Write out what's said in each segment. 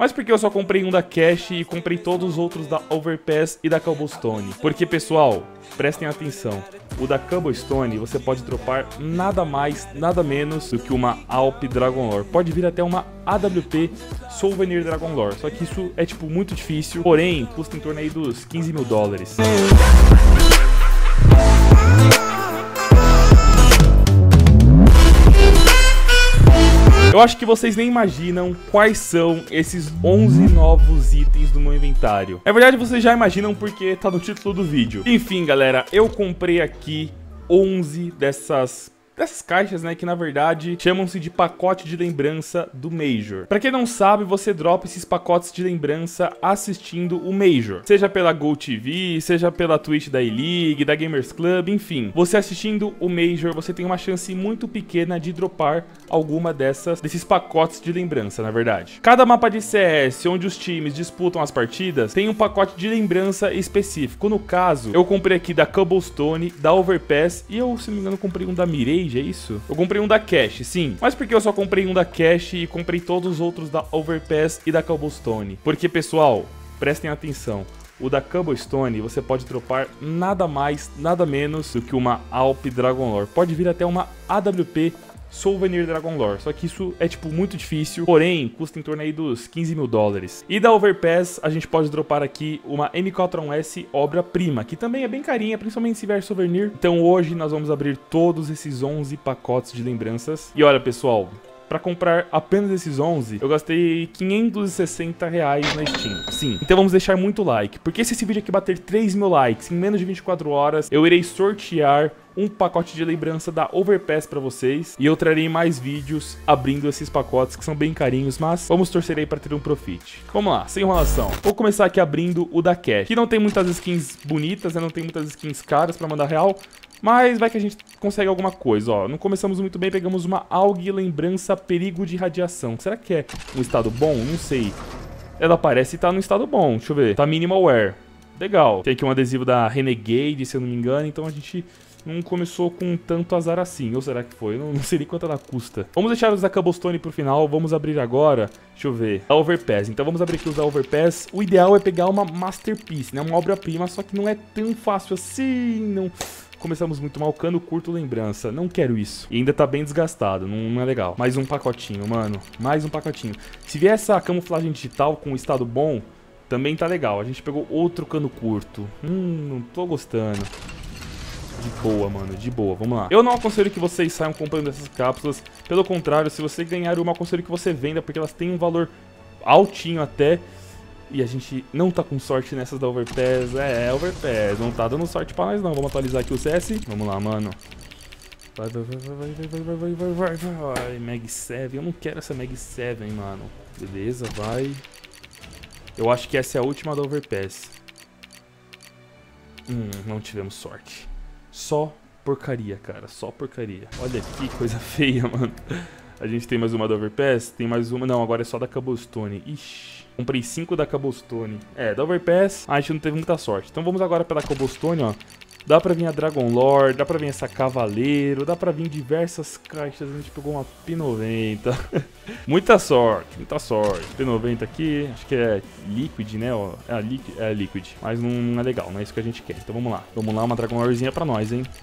Mas por que eu só comprei um da Cash e comprei todos os outros da Overpass e da Cobblestone? Porque, pessoal, prestem atenção. O da Cobblestone você pode dropar nada mais, nada menos do que uma Alp Dragon Lore. Pode vir até uma AWP Souvenir Dragon Lore. Só que isso é tipo muito difícil, porém custa em torno aí dos 15 mil dólares. Eu acho que vocês nem imaginam quais são esses 11 novos itens do meu inventário. Na verdade, vocês já imaginam porque tá no título do vídeo. Enfim, galera, eu comprei aqui 11 dessas caixas, né, que na verdade chamam-se de pacote de lembrança do Major. Pra quem não sabe, você dropa esses pacotes de lembrança assistindo o Major. Seja pela GoTV, seja pela Twitch da E-League, da Gamers Club, enfim. Você assistindo o Major, você tem uma chance muito pequena de dropar alguma desses pacotes de lembrança, na verdade. Cada mapa de CS, onde os times disputam as partidas, tem um pacote de lembrança específico. No caso, eu comprei aqui da Cobblestone, da Overpass e eu, se não me engano, comprei um da Mirage. É isso? Eu comprei um da Cash, sim. Mas por que eu só comprei um da Cash e comprei todos os outros da Overpass e da Cobblestone? Porque, pessoal, prestem atenção. O da Cobblestone você pode dropar nada mais, nada menos do que uma Alp Dragon Lore. Pode vir até uma AWP Souvenir Dragon Lore, só que isso é tipo muito difícil, porém custa em torno aí dos 15 mil dólares. E da Overpass a gente pode dropar aqui uma M4A1S obra-prima, que também é bem carinha, principalmente se vier souvenir. Então hoje nós vamos abrir todos esses 11 pacotes de lembranças. E olha, pessoal, pra comprar apenas esses 11, eu gastei 560 reais na Steam. Sim, então vamos deixar muito like, porque se esse vídeo aqui bater 3 mil likes em menos de 24 horas, eu irei sortear um pacote de lembrança da Overpass pra vocês. E eu trarei mais vídeos abrindo esses pacotes que são bem carinhos, mas vamos torcer aí pra ter um profit. Vamos lá, sem enrolação. Vou começar aqui abrindo o da Cash, que não tem muitas skins bonitas, né? Não tem muitas skins caras pra mandar real, mas vai que a gente consegue alguma coisa, ó. Não começamos muito bem, pegamos uma AUG lembrança perigo de radiação. Será que é um estado bom? Não sei. Ela parece estar no estado bom, deixa eu ver. Tá minimal wear. Legal. Tem aqui um adesivo da Renegade, se eu não me engano, então a gente não começou com tanto azar assim. Ou será que foi? Não sei nem quanto ela custa. Vamos deixar os da Cobblestone pro final. Vamos abrir agora. Deixa eu ver. A Overpass. Então vamos abrir aqui os da Overpass. O ideal é pegar uma Masterpiece, né? Uma obra-prima, só que não é tão fácil assim. Não. Começamos muito mal, cano curto lembrança. Não quero isso. E ainda tá bem desgastado, não é legal. Mais um pacotinho, mano. Mais um pacotinho. Se vier essa camuflagem digital com estado bom, também tá legal. A gente pegou outro cano curto. Não tô gostando. De boa, mano, de boa, vamos lá. Eu não aconselho que vocês saiam comprando essas cápsulas. Pelo contrário, se você ganhar uma, aconselho que você venda, porque elas têm um valor altinho até. E a gente não tá com sorte nessas da Overpass. Overpass, não tá dando sorte pra nós não. Vamos atualizar aqui o CS. Vamos lá, mano. Vai, Mag 7. Eu não quero essa Mag 7, mano. Beleza, vai. Eu acho que essa é a última da Overpass. Não tivemos sorte. Só porcaria, cara. Só porcaria. Olha que coisa feia, mano. A gente tem mais uma da Overpass. Tem mais uma. Não, agora é só da Cobblestone. Ixi. Comprei 5 da Cobblestone. Da Overpass a gente não teve muita sorte. Então vamos agora pela Cobblestone, ó. Dá pra vir a Dragon Lore, dá pra vir essa Cavaleiro, dá pra vir diversas caixas. A gente pegou uma P90. Muita sorte, muita sorte. P90 aqui, acho que é Liquid, né? Ó, é Liquid, mas não é legal, não é isso que a gente quer. Então vamos lá. Vamos lá, uma Dragon Lorezinha pra nós, hein?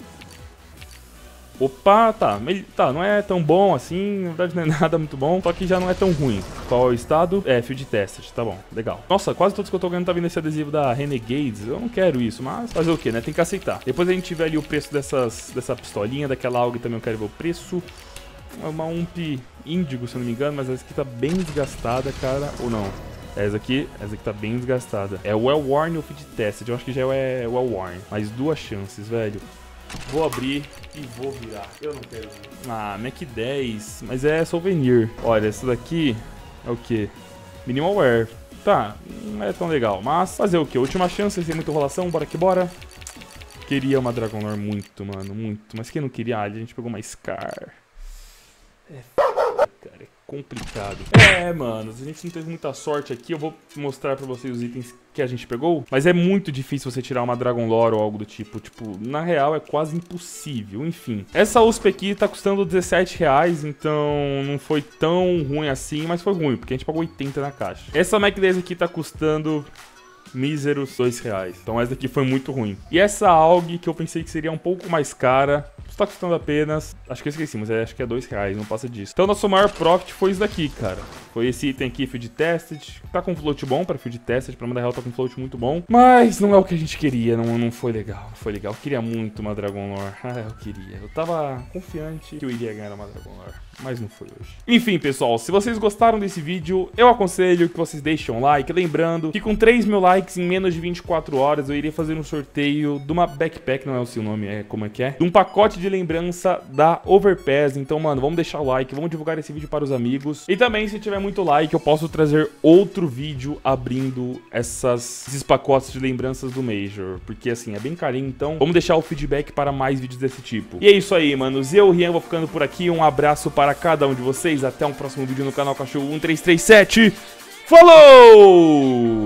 Opa, tá, não é tão bom assim, na verdade não é nada muito bom, só que já não é tão ruim. Qual é o estado? Field Tested, tá bom, legal. Nossa, quase todos que eu tô ganhando tá vindo esse adesivo da Renegades, eu não quero isso, mas fazer o que, né? Tem que aceitar. Depois a gente vê ali o preço dessa pistolinha, daquela AUG também eu quero ver o preço. Uma UMP Índigo, se eu não me engano, mas essa aqui tá bem desgastada, cara, ou não? Essa aqui tá bem desgastada. É o Well-Worn ou Field Tested, eu acho que já é Well-Worn, mas 2 chances, velho. Vou abrir e vou virar. Eu não quero ver. Mac 10. Mas é souvenir. Olha, essa daqui é o que? Minimal wear. Tá, não é tão legal. Mas fazer o que? Última chance, sem muita enrolação. Bora que bora. Queria uma Dragon Lore muito, mano. Muito. Mas quem não queria? A gente pegou uma Scar. Cara. complicado. Mano, a gente não teve muita sorte aqui. Eu vou mostrar pra vocês os itens que a gente pegou. Mas é muito difícil você tirar uma Dragon Lore ou algo do tipo. Tipo, na real é quase impossível. Enfim, essa USP aqui tá custando R$17, então não foi tão ruim assim, mas foi ruim, porque a gente pagou 80 na caixa. Essa Mac 10 aqui tá custando míseros R$2. Então essa daqui foi muito ruim. E essa AUG, que eu pensei que seria um pouco mais cara, está custando apenas... Acho que eu esqueci, mas acho que é R$2, não passa disso. Então nosso maior profit foi isso daqui, cara. Foi esse item aqui, Field Tested. Tá com float bom para Field Tested, pra mandar real tá com float muito bom. Mas não é o que a gente queria, não foi legal. Não foi legal. Eu queria muito uma Dragon Lore. Eu queria. Eu tava confiante que eu iria ganhar uma Dragon Lore, mas não foi hoje. Enfim, pessoal, se vocês gostaram desse vídeo, eu aconselho que vocês deixem um like. Lembrando que com 3 mil likes em menos de 24 horas, eu iria fazer um sorteio de uma backpack, não é o seu nome, como é que é? De um pacote de lembrança da Overpass. Então, mano, vamos deixar o like, vamos divulgar esse vídeo para os amigos. E também, se tiver muito like, eu posso trazer outro vídeo abrindo esses pacotes de lembranças do Major. Porque, assim, é bem carinho, então vamos deixar o feedback para mais vídeos desse tipo. E é isso aí, manos. Eu, Rian, vou ficando por aqui. Um abraço para cada um de vocês. Até um próximo vídeo no canal Cachorro 1337. Falou!